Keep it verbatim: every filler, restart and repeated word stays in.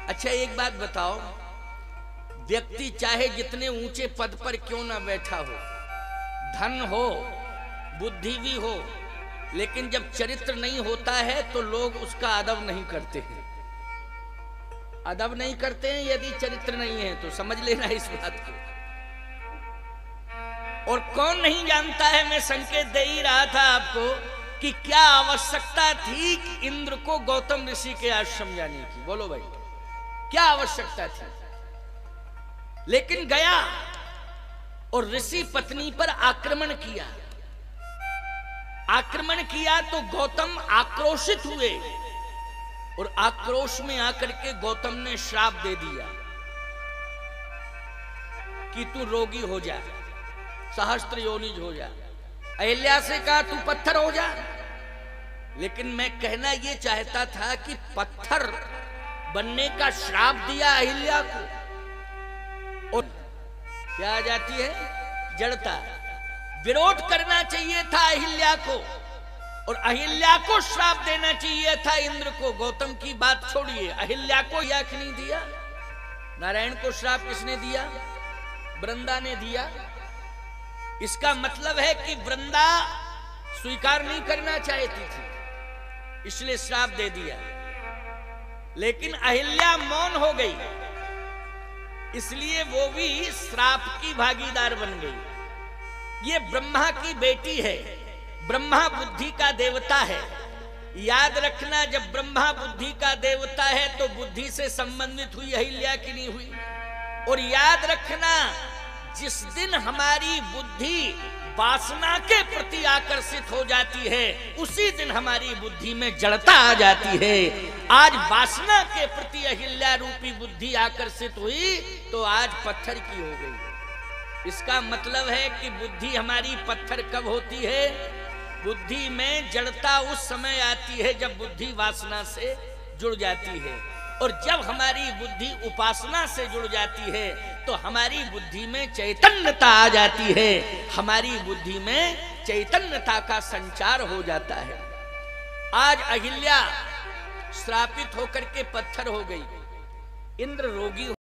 अच्छा एक बात बताओ, व्यक्ति चाहे जितने ऊंचे पद पर क्यों ना बैठा हो, धन हो, बुद्धि भी हो, लेकिन जब चरित्र नहीं होता है तो लोग उसका अदब नहीं करते हैं। अदब नहीं करते हैं यदि चरित्र नहीं है तो, समझ लेना इस बात को। और कौन नहीं जानता है, मैं संकेत दे ही रहा था आपको कि क्या आवश्यकता थी कि इंद्र को गौतम ऋषि के आश्रम जाने की। बोलो भाई, क्या आवश्यकता थी? लेकिन गया और ऋषि पत्नी पर आक्रमण किया। आक्रमण किया तो गौतम आक्रोशित हुए और आक्रोश में आकर के गौतम ने श्राप दे दिया कि तू रोगी हो जा, सहस्त्र योनिज हो जा। अहिल्या से कहा तू पत्थर हो जा। लेकिन मैं कहना यह चाहता था कि पत्थर बनने का श्राप दिया अहिल्या को, और क्या आ जाती है? जड़ता। विरोध करना चाहिए था अहिल्या को, और अहिल्या को श्राप देना चाहिए था इंद्र को। गौतम की बात छोड़िए, अहिल्या को या कि नहीं दिया? नारायण को श्राप किसने दिया? वृंदा ने दिया। इसका मतलब है कि वृंदा स्वीकार नहीं करना चाहती थी, इसलिए श्राप दे दिया। लेकिन अहिल्या मौन हो गई, इसलिए वो भी श्राप की भागीदार बन गई। ये ब्रह्मा की बेटी है, ब्रह्मा बुद्धि का देवता है। याद रखना, जब ब्रह्मा बुद्धि का देवता है तो बुद्धि से संबंधित हुई अहिल्या की नहीं हुई। और याद रखना, जिस दिन हमारी बुद्धि वासना के प्रति आकर्षित हो जाती है, उसी दिन हमारी बुद्धि में जड़ता आ जाती है। आज वासना के प्रति अहिल्या रूपी बुद्धि आकर्षित हुई तो आज पत्थर की हो गई। इसका मतलब है कि बुद्धि हमारी पत्थर कब होती है? बुद्धि में जड़ता उस समय आती है जब बुद्धि वासना से जुड़ जाती है। और जब हमारी बुद्धि उपासना से जुड़ जाती है तो हमारी बुद्धि में चैतन्यता आ जाती है, हमारी बुद्धि में चैतन्यता का संचार हो जाता है। आज अहिल्या श्रापित होकर के पत्थर हो गई, इंद्र रोगी